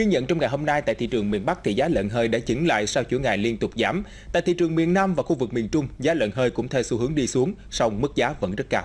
Ghi nhận trong ngày hôm nay tại thị trường miền Bắc thì giá lợn hơi đã chững lại sau chuỗi ngày liên tục giảm. Tại thị trường miền Nam và khu vực miền Trung, giá lợn hơi cũng theo xu hướng đi xuống, song mức giá vẫn rất cao.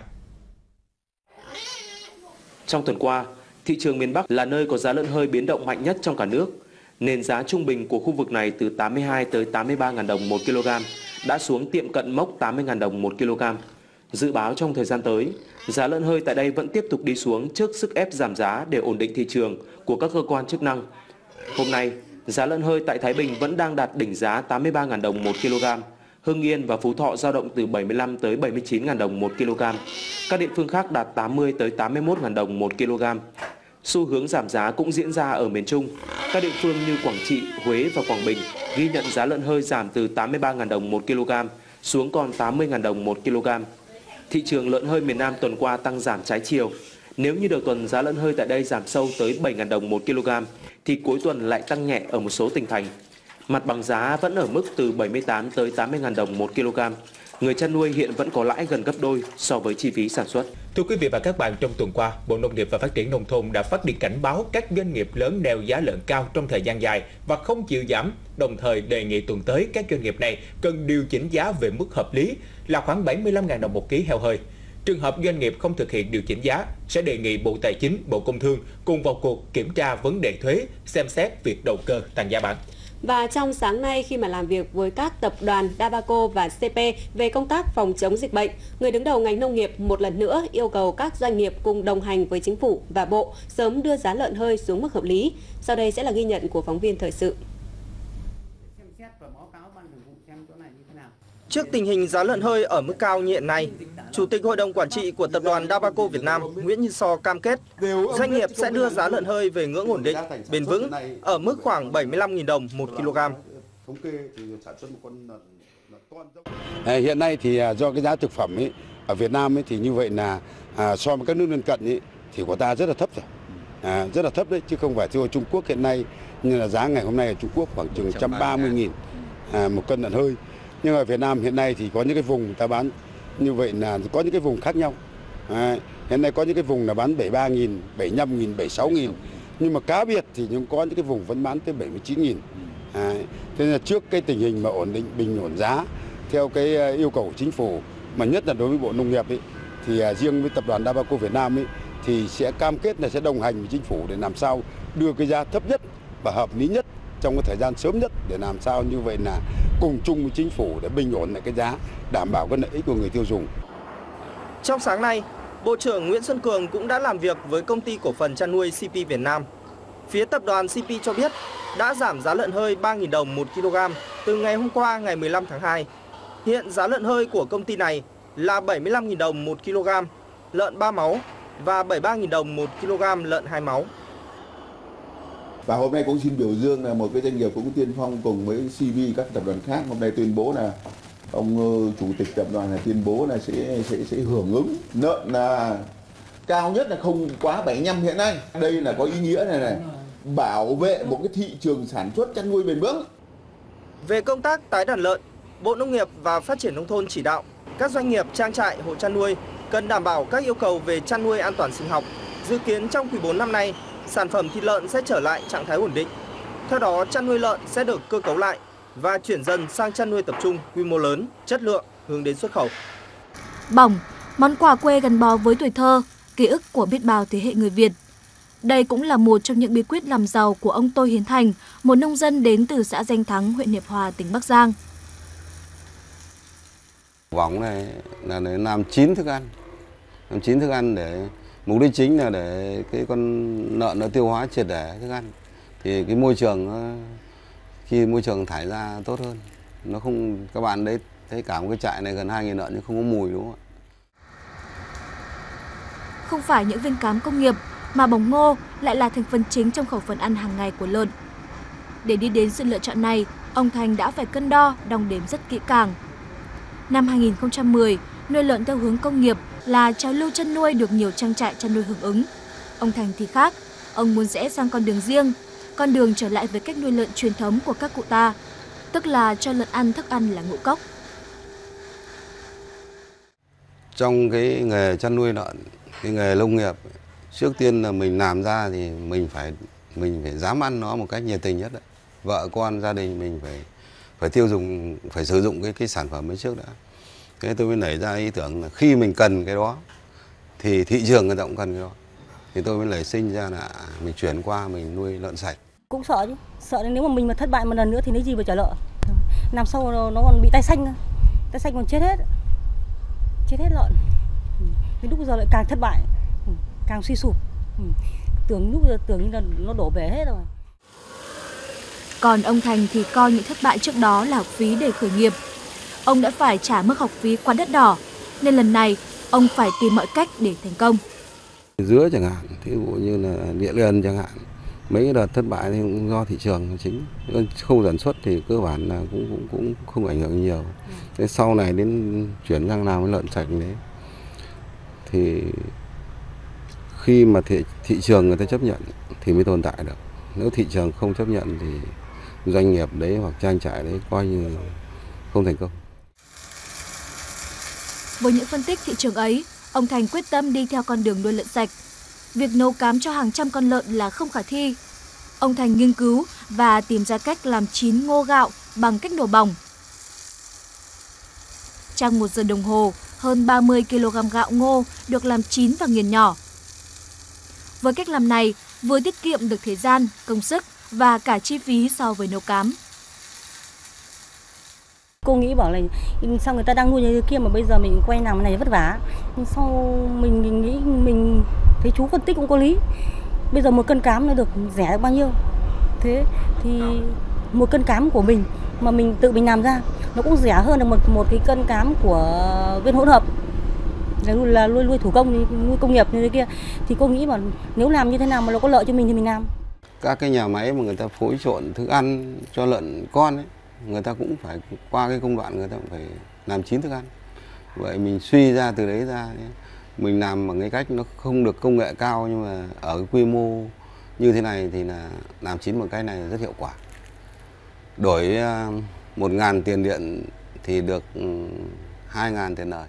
Trong tuần qua, thị trường miền Bắc là nơi có giá lợn hơi biến động mạnh nhất trong cả nước, nên giá trung bình của khu vực này từ 82 tới 83.000 đồng 1 kg, đã xuống tiệm cận mốc 80.000 đồng 1 kg. Dự báo trong thời gian tới, giá lợn hơi tại đây vẫn tiếp tục đi xuống trước sức ép giảm giá để ổn định thị trường của các cơ quan chức năng. Hôm nay, giá lợn hơi tại Thái Bình vẫn đang đạt đỉnh giá 83.000 đồng 1 kg. Hưng Yên và Phú Thọ dao động từ 75 tới 79.000 đồng 1 kg. Các địa phương khác đạt 80 tới 81.000 đồng 1 kg. Xu hướng giảm giá cũng diễn ra ở miền Trung. Các địa phương như Quảng Trị, Huế và Quảng Bình ghi nhận giá lợn hơi giảm từ 83.000 đồng 1 kg xuống còn 80.000 đồng 1 kg. Thị trường lợn hơi miền Nam tuần qua tăng giảm trái chiều. Nếu như đầu tuần giá lợn hơi tại đây giảm sâu tới 7.000 đồng 1 kg, thì cuối tuần lại tăng nhẹ ở một số tỉnh thành. Mặt bằng giá vẫn ở mức từ 78 tới 80.000 đồng 1 kg. Người chăn nuôi hiện vẫn có lãi gần gấp đôi so với chi phí sản xuất. Thưa quý vị và các bạn, trong tuần qua, Bộ Nông nghiệp và Phát triển Nông thôn đã phát đi cảnh báo các doanh nghiệp lớn neo giá lợn cao trong thời gian dài và không chịu giảm, đồng thời đề nghị tuần tới các doanh nghiệp này cần điều chỉnh giá về mức hợp lý là khoảng 75.000 đồng một ký heo hơi. Trường hợp doanh nghiệp không thực hiện điều chỉnh giá, sẽ đề nghị Bộ Tài chính, Bộ Công Thương cùng vào cuộc kiểm tra vấn đề thuế, xem xét việc đầu cơ tăng giá bán. Và trong sáng nay, khi mà làm việc với các tập đoàn Dabaco và CP về công tác phòng chống dịch bệnh, người đứng đầu ngành nông nghiệp một lần nữa yêu cầu các doanh nghiệp cùng đồng hành với chính phủ và Bộ sớm đưa giá lợn hơi xuống mức hợp lý. Sau đây sẽ là ghi nhận của phóng viên thời sự. Trước tình hình giá lợn hơi ở mức cao như hiện nay, Chủ tịch Hội đồng Quản trị của Tập đoàn Dabaco Việt Nam Nguyễn Như So cam kết doanh nghiệp sẽ đưa giá lợn hơi về ngưỡng ổn định, bền vững ở mức khoảng 75.000 đồng 1 kg. Hiện nay thì do cái giá thực phẩm ấy, ở Việt Nam ấy, thì như vậy là so với các nước lân cận ấy, thì của ta rất là thấp rồi. Rất là thấp đấy, chứ không phải thưa Trung Quốc hiện nay, như là giá ngày hôm nay ở Trung Quốc khoảng chừng 130.000 một cân lợn hơi. Nhưng ở Việt Nam hiện nay thì có những cái vùng ta bán như vậy là có những cái vùng khác nhau. Hiện nay có những cái vùng là bán 73.000, 75.000, 76.000. Nhưng mà cá biệt thì cũng có những cái vùng vẫn bán tới 79.000. Thế nên là trước cái tình hình mà ổn định, bình ổn giá theo cái yêu cầu của chính phủ, mà nhất là đối với Bộ Nông nghiệp ấy, thì riêng với Tập đoàn Dabaco Việt Nam ấy, thì sẽ cam kết là sẽ đồng hành với chính phủ để làm sao đưa cái giá thấp nhất và hợp lý nhất trong cái thời gian sớm nhất, để làm sao như vậy là cùng chung với chính phủ để bình ổn lại cái giá, đảm bảo cái lợi ích của người tiêu dùng. Trong sáng nay, Bộ trưởng Nguyễn Xuân Cường cũng đã làm việc với công ty cổ phần chăn nuôi CP Việt Nam. Phía tập đoàn CP cho biết đã giảm giá lợn hơi 3.000 đồng 1 kg từ ngày hôm qua ngày 15 tháng 2. Hiện giá lợn hơi của công ty này là 75.000 đồng 1 kg lợn 3 máu và 73.000 đồng 1 kg lợn 2 máu. Và hôm nay cũng xin biểu dương là một cái doanh nghiệp cũng tiên phong cùng với CV các tập đoàn khác hôm nay tuyên bố là ông chủ tịch tập đoàn là tuyên bố là sẽ hưởng ứng lợn là cao nhất là không quá 75 hiện nay. Đây là có ý nghĩa này bảo vệ một cái thị trường sản xuất chăn nuôi bền vững. Về công tác tái đàn lợn, Bộ Nông nghiệp và Phát triển Nông thôn chỉ đạo các doanh nghiệp trang trại hộ chăn nuôi cần đảm bảo các yêu cầu về chăn nuôi an toàn sinh học. Dự kiến trong quý 4 năm nay, sản phẩm thịt lợn sẽ trở lại trạng thái ổn định. Theo đó, chăn nuôi lợn sẽ được cơ cấu lại và chuyển dần sang chăn nuôi tập trung quy mô lớn, chất lượng, hướng đến xuất khẩu. Bỏng, món quà quê gắn bó với tuổi thơ, ký ức của biết bao thế hệ người Việt. Đây cũng là một trong những bí quyết làm giàu của ông Tô Hiến Thành, một nông dân đến từ xã Danh Thắng, huyện Hiệp Hòa, tỉnh Bắc Giang. Bỏng này là để làm chín thức ăn để mục đích chính là để cái con lợn nó tiêu hóa triệt để thức ăn, thì cái môi trường khi môi trường thải ra tốt hơn, nó không, các bạn đấy thấy cả một cái trại này gần 2.000 lợn nhưng không có mùi, đúng không ạ? Không phải những viên cám công nghiệp mà bỏng ngô lại là thành phần chính trong khẩu phần ăn hàng ngày của lợn. Để đi đến sự lựa chọn này, ông Thành đã phải cân đo, đong đếm rất kỹ càng. Năm 2010, nuôi lợn theo hướng công nghiệp là trào lưu chăn nuôi được nhiều trang trại chăn nuôi hưởng ứng. Ông Thành thì khác, ông muốn rẽ sang con đường riêng, con đường trở lại với cách nuôi lợn truyền thống của các cụ ta, tức là cho lợn ăn thức ăn là ngũ cốc. Trong cái nghề chăn nuôi lợn, cái nghề nông nghiệp, trước tiên là mình làm ra thì mình phải mình phải dám ăn nó một cách nhiệt tình nhất đấy. Vợ con gia đình mình phải tiêu dùng, phải sử dụng cái sản phẩm ấy trước đã. Thế tôi mới nảy ra ý tưởng là khi mình cần cái đó thì thị trường người ta cũng cần cái đó. Thì tôi mới nảy sinh ra là mình chuyển qua mình nuôi lợn sạch. Cũng sợ chứ, sợ nếu mà mình mà thất bại một lần nữa thì lấy gì mà trả nợ. Năm sau nó còn bị tai xanh còn chết hết lợn. Đến lúc bây giờ lại càng thất bại, càng suy sụp. Tưởng như là nó đổ bể hết rồi. Còn ông Thành thì coi những thất bại trước đó là học phí để khởi nghiệp. Ông đã phải trả mức học phí quá đắt đỏ, nên lần này ông phải tìm mọi cách để thành công. Dứa chẳng hạn, thí dụ như là địa liền chẳng hạn, mấy cái đợt thất bại thì cũng do thị trường chính, khâu sản xuất thì cơ bản là cũng không ảnh hưởng nhiều. Thế sau này đến chuyển sang làm cái lợn sạch đấy, thì khi mà thị trường người ta chấp nhận thì mới tồn tại được. Nếu thị trường không chấp nhận thì doanh nghiệp đấy hoặc trang trại đấy coi như không thành công. Với những phân tích thị trường ấy, ông Thành quyết tâm đi theo con đường nuôi lợn sạch. Việc nấu cám cho hàng trăm con lợn là không khả thi. Ông Thành nghiên cứu và tìm ra cách làm chín ngô gạo bằng cách nổ bỏng. Trong 1 giờ đồng hồ, hơn 30 kg gạo ngô được làm chín và nghiền nhỏ. Với cách làm này, vừa tiết kiệm được thời gian, công sức và cả chi phí so với nấu cám. Cô nghĩ bảo là sao người ta đang nuôi như thế kia mà bây giờ mình quay làm cái này vất vả. Sau mình nghĩ mình thấy chú phân tích cũng có lý. Bây giờ 1 cân cám nó được rẻ được bao nhiêu? Thế thì 1 cân cám của mình mà mình tự mình làm ra nó cũng rẻ hơn được một cái cân cám của viên hỗn hợp. Là nuôi thủ công, nuôi công nghiệp như thế kia. Thì cô nghĩ mà nếu làm như thế nào mà nó có lợi cho mình thì mình làm. Các cái nhà máy mà người ta phối trộn thức ăn cho lợn con ấy, người ta cũng phải qua cái công đoạn người ta cũng phải làm chín thức ăn. Vậy mình suy ra từ đấy ra, mình làm bằng cái cách nó không được công nghệ cao, nhưng mà ở cái quy mô như thế này thì là làm chín bằng cái này rất hiệu quả. Đổi 1.000 tiền điện thì được 2.000 tiền lời.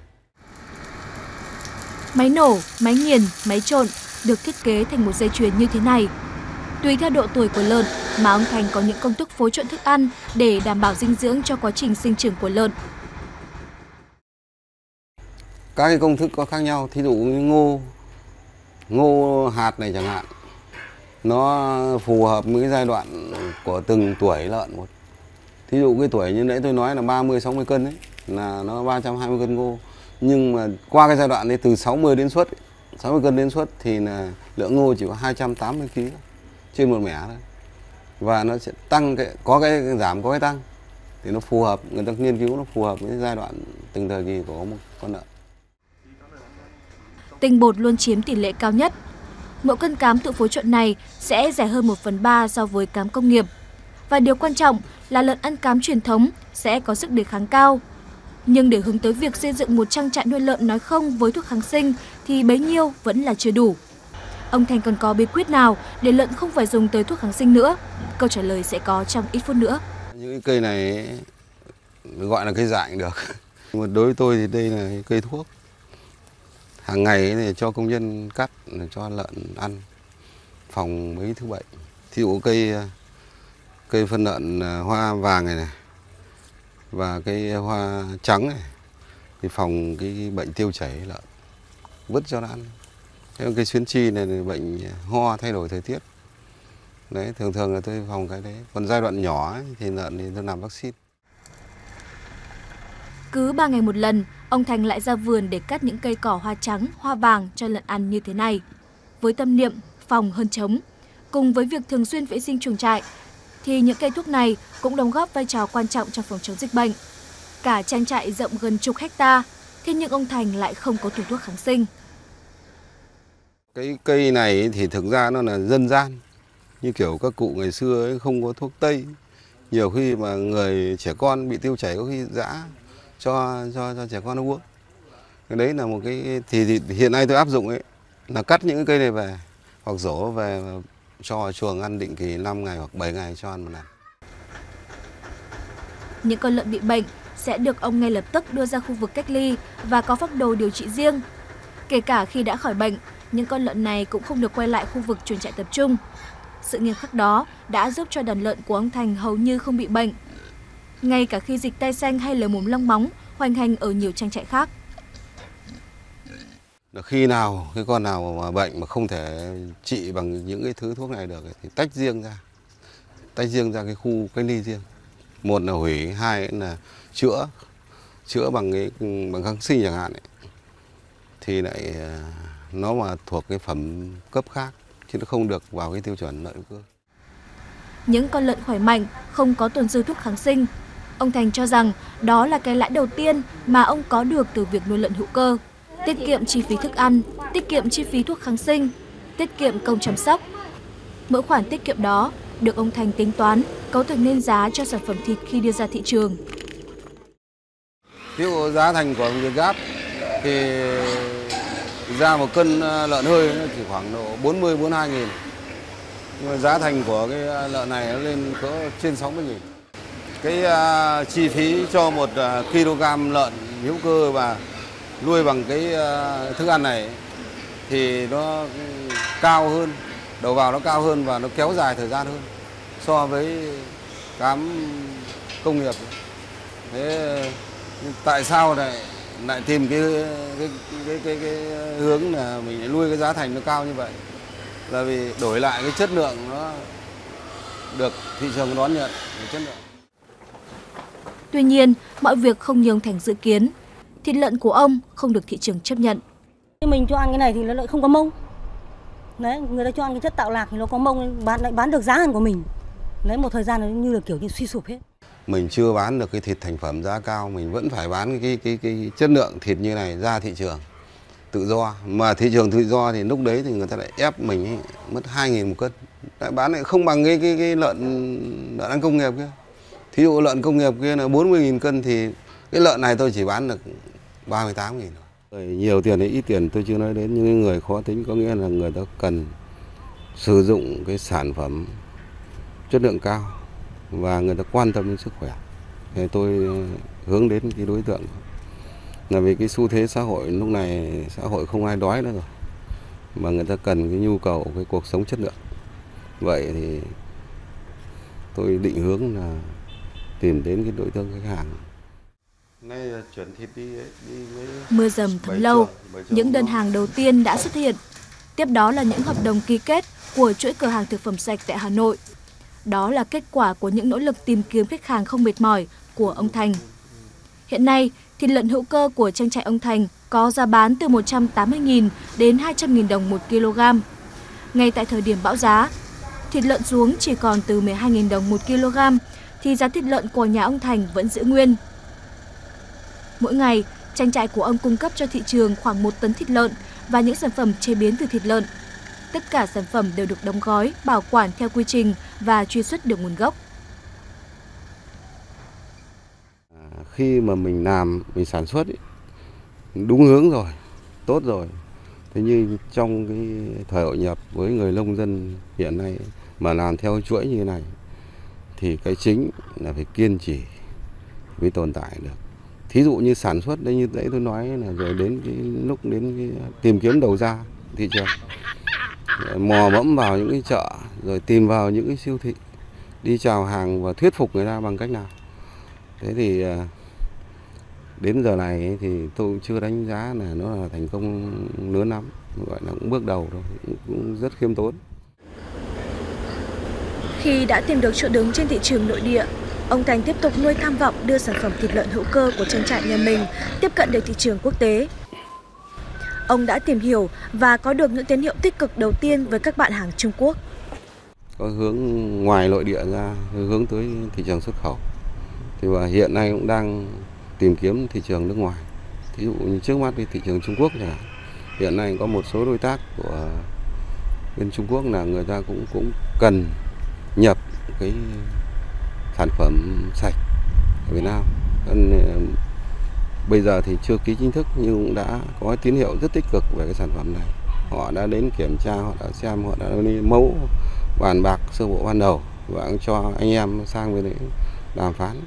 Máy nổ, máy nghiền, máy trộn được thiết kế thành một dây chuyền như thế này. Tùy theo độ tuổi của lợn mà ông Thành có những công thức phối trộn thức ăn để đảm bảo dinh dưỡng cho quá trình sinh trưởng của lợn. Các cái công thức có khác nhau, thí dụ như ngô hạt này chẳng hạn, nó phù hợp với cái giai đoạn của từng tuổi lợn một. Thí dụ cái tuổi như nãy tôi nói là 30-60 cân ấy, là nó 320 cân ngô. Nhưng mà qua cái giai đoạn này từ 60 cân đến suất thì là lượng ngô chỉ có 280 kg trên một mẻ thôi. Và nó sẽ tăng, có cái giảm có cái tăng. Thì nó phù hợp, người ta nghiên cứu nó phù hợp với giai đoạn từng thời kỳ của một con lợn. Tinh bột luôn chiếm tỷ lệ cao nhất. Mỗi cân cám tự phối trộn này sẽ rẻ hơn 1/3 so với cám công nghiệp. Và điều quan trọng là lợn ăn cám truyền thống sẽ có sức đề kháng cao. Nhưng để hướng tới việc xây dựng một trang trại nuôi lợn nói không với thuốc kháng sinh thì bấy nhiêu vẫn là chưa đủ. Ông Thành còn có bí quyết nào để lợn không phải dùng tới thuốc kháng sinh nữa? Câu trả lời sẽ có trong ít phút nữa. Những cái cây này gọi là cây dại được. Đối với tôi thì đây là cây thuốc. Hàng ngày thì cho công nhân cắt cho lợn ăn, phòng mấy thứ bệnh. Thí dụ cây phân lợn hoa vàng này và cây hoa trắng này thì phòng cái bệnh tiêu chảy lợn, vứt cho nó ăn. Cái cây xuyến chi này là bệnh ho thay đổi thời tiết. Đấy, thường là tôi phòng cái đấy. Còn giai đoạn nhỏ ấy, thì lợn thì tôi làm vaccine. Cứ 3 ngày một lần, ông Thành lại ra vườn để cắt những cây cỏ hoa trắng, hoa vàng cho lợn ăn như thế này. Với tâm niệm phòng hơn chống, cùng với việc thường xuyên vệ sinh chuồng trại, thì những cây thuốc này cũng đóng góp vai trò quan trọng trong phòng chống dịch bệnh. Cả trang trại rộng gần chục hecta, thế nhưng ông Thành lại không có tủ thuốc kháng sinh. Cái cây này thì thực ra nó là dân gian, như kiểu các cụ ngày xưa ấy, không có thuốc tây. Nhiều khi mà người trẻ con bị tiêu chảy có khi giã cho trẻ con nó uống. Cái đấy là một cái thì hiện nay tôi áp dụng ấy là cắt những cái cây này về hoặc dỗ về cho chuồng ăn định kỳ 5 ngày hoặc 7 ngày cho ăn một lần. Những con lợn bị bệnh sẽ được ông ngay lập tức đưa ra khu vực cách ly và có phác đồ điều trị riêng. Kể cả khi đã khỏi bệnh, những con lợn này cũng không được quay lại khu vực chuồng trại tập trung. Sự nghiêm khắc đó đã giúp cho đàn lợn của ông Thành hầu như không bị bệnh. Ngay cả khi dịch tai xanh hay lở mồm long móng hoành hành ở nhiều trang trại khác. Khi nào cái con nào mà bệnh mà không thể trị bằng những cái thứ thuốc này được thì tách riêng ra cái khu cách ly riêng. Một là hủy, hai là chữa bằng kháng sinh chẳng hạn ấy. Thì lại nó mà thuộc cái phẩm cấp khác chứ nó không được vào cái tiêu chuẩn lợn hữu cơ. Những con lợn khỏe mạnh không có tồn dư thuốc kháng sinh. Ông Thành cho rằng đó là cái lãi đầu tiên mà ông có được từ việc nuôi lợn hữu cơ. Tiết kiệm chi phí thức ăn, tiết kiệm chi phí thuốc kháng sinh, tiết kiệm công chăm sóc. Mỗi khoản tiết kiệm đó được ông Thành tính toán, cấu thành nên giá cho sản phẩm thịt khi đưa ra thị trường. Ví dụ giá thành của Việt Gáp thì ra một cân lợn hơi nó chỉ khoảng độ 40-42 nghìn. Nhưng mà giá thành của cái lợn này nó lên có trên 60 nghìn. Cái chi phí cho 1 kg lợn hữu cơ và nuôi bằng cái thức ăn này thì nó cao hơn, đầu vào nó cao hơn và nó kéo dài thời gian hơn so với cám công nghiệp. Thế tại sao lại tìm cái hướng là mình nuôi cái giá thành nó cao như vậy? Là vì đổi lại cái chất lượng nó được thị trường đón nhận chất lượng. Tuy nhiên, mọi việc không như ông Thành dự kiến. Thịt lợn của ông không được thị trường chấp nhận. Mình cho ăn cái này thì nó lại không có mông. Đấy, người ta cho ăn cái chất tạo lạc thì nó có mông, lại bán được giá hơn của mình. Đấy, một thời gian nó như là kiểu như suy sụp hết. Mình chưa bán được cái thịt thành phẩm giá cao, mình vẫn phải bán cái chất lượng thịt như này ra thị trường tự do. Mà thị trường tự do thì lúc đấy thì người ta lại ép mình ấy, mất 2.000 một cân. Lại bán lại không bằng cái lợn ăn công nghiệp kia. Thí dụ lợn công nghiệp kia là 40.000 cân thì cái lợn này tôi chỉ bán được 38.000 thôi. Nhiều tiền hay ít tiền tôi chưa nói đến, những người khó tính có nghĩa là người ta cần sử dụng cái sản phẩm chất lượng cao và người ta quan tâm đến sức khỏe. Thì tôi hướng đến cái đối tượng là vì cái xu thế xã hội lúc này xã hội không ai đói nữa rồi, mà người ta cần cái nhu cầu cái cuộc sống chất lượng. Vậy thì tôi định hướng là tìm đến cái đối tượng khách hàng. Nay chuyển thịt đi với mưa dầm thấm lâu, những đơn hàng đầu tiên đã xuất hiện. Tiếp đó là những hợp đồng ký kết của chuỗi cửa hàng thực phẩm sạch tại Hà Nội. Đó là kết quả của những nỗ lực tìm kiếm khách hàng không mệt mỏi của ông Thành. Hiện nay, thịt lợn hữu cơ của trang trại ông Thành có giá bán từ 180.000 đến 200.000 đồng 1 kg. Ngay tại thời điểm bão giá, thịt lợn xuống chỉ còn từ 12.000 đồng 1 kg, thì giá thịt lợn của nhà ông Thành vẫn giữ nguyên. Mỗi ngày, trang trại của ông cung cấp cho thị trường khoảng 1 tấn thịt lợn và những sản phẩm chế biến từ thịt lợn. Tất cả sản phẩm đều được đóng gói, bảo quản theo quy trình và truy xuất được nguồn gốc. Khi mà mình làm, mình sản xuất đúng hướng rồi, tốt rồi. Thế nhưng trong cái thời hội nhập với người nông dân hiện nay mà làm theo chuỗi như thế này thì cái chính là phải kiên trì mới tồn tại được. Thí dụ như sản xuất đây như nãy tôi nói là rồi đến cái lúc đến cái tìm kiếm đầu ra thị trường, mò mẫm vào những cái chợ rồi tìm vào những cái siêu thị, đi chào hàng và thuyết phục người ta bằng cách nào. Thế thì đến giờ này thì tôi chưa đánh giá là nó là thành công lớn lắm, gọi là cũng bước đầu thôi, cũng rất khiêm tốn. Khi đã tìm được chỗ đứng trên thị trường nội địa, ông Thành tiếp tục nuôi tham vọng đưa sản phẩm thịt lợn hữu cơ của trang trại nhà mình tiếp cận được thị trường quốc tế. Ông đã tìm hiểu và có được những tín hiệu tích cực đầu tiên với các bạn hàng Trung Quốc. Có hướng ngoài nội địa ra, hướng tới thị trường xuất khẩu. Thì và hiện nay cũng đang tìm kiếm thị trường nước ngoài. Ví dụ như trước mắt thì thị trường Trung Quốc chẳng hạn. Hiện nay có một số đối tác của bên Trung Quốc là người ta cũng cần nhập cái sản phẩm sạch ở Việt Nam. Nên bây giờ thì chưa ký chính thức nhưng cũng đã có tín hiệu rất tích cực về cái sản phẩm này. Họ đã đến kiểm tra, họ đã xem, họ đã lấy mẫu bàn bạc sơ bộ ban đầu và cho anh em sang bên đấy đàm phán.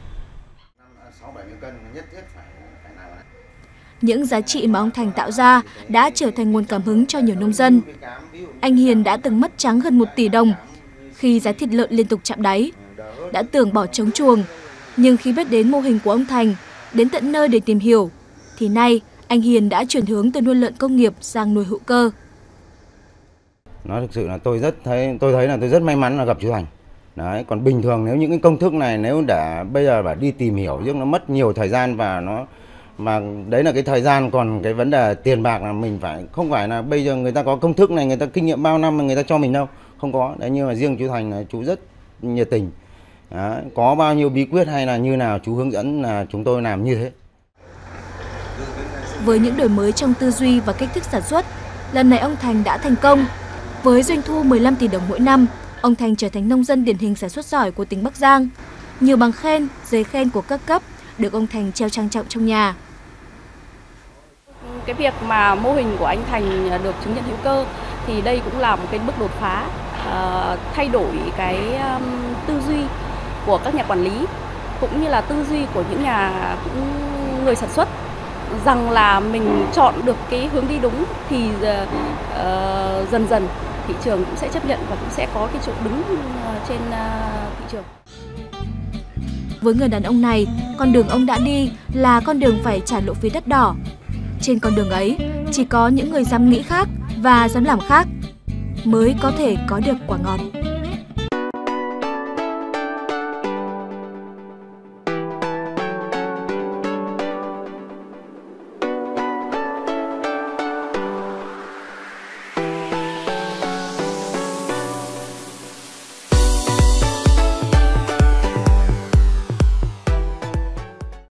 Những giá trị mà ông Thành tạo ra đã trở thành nguồn cảm hứng cho nhiều nông dân. Anh Hiền đã từng mất trắng gần 1 tỷ đồng khi giá thịt lợn liên tục chạm đáy. Đã tưởng bỏ trống chuồng, nhưng khi biết đến mô hình của ông Thành, đến tận nơi để tìm hiểu, thì nay anh Hiền đã chuyển hướng từ nuôi lợn công nghiệp sang nuôi hữu cơ. Nói thực sự là tôi thấy là tôi rất may mắn là gặp chú Thành. Đấy, còn bình thường nếu những cái công thức này nếu đã bây giờ phải đi tìm hiểu chứ nó mất nhiều thời gian mà đấy là cái thời gian, còn cái vấn đề tiền bạc là mình phải không phải là bây giờ người ta có công thức này, người ta kinh nghiệm bao năm mà người ta cho mình đâu, không có. Đấy, nhưng mà riêng chú Thành là chú rất nhiệt tình. Đấy, có bao nhiêu bí quyết hay là như nào chú hướng dẫn là chúng tôi làm như thế. Với những đổi mới trong tư duy và cách thức sản xuất, lần này ông Thành đã thành công. Với doanh thu 15 tỷ đồng mỗi năm, ông Thành trở thành nông dân điển hình sản xuất giỏi của tỉnh Bắc Giang. Nhiều bằng khen, giấy khen của các cấp được ông Thành treo trang trọng trong nhà. Cái việc mà mô hình của anh Thành được chứng nhận hữu cơ thì đây cũng là một cái bước đột phá, thay đổi cái tư duy của các nhà quản lý cũng như là tư duy của những người sản xuất, rằng là mình chọn được cái hướng đi đúng thì dần dần thị trường cũng sẽ chấp nhận và cũng sẽ có cái chỗ đứng trên thị trường. Với người đàn ông này, con đường ông đã đi là con đường phải trả lộ phí đắt đỏ. Trên con đường ấy, chỉ có những người dám nghĩ khác và dám làm khác mới có thể có được quả ngọt.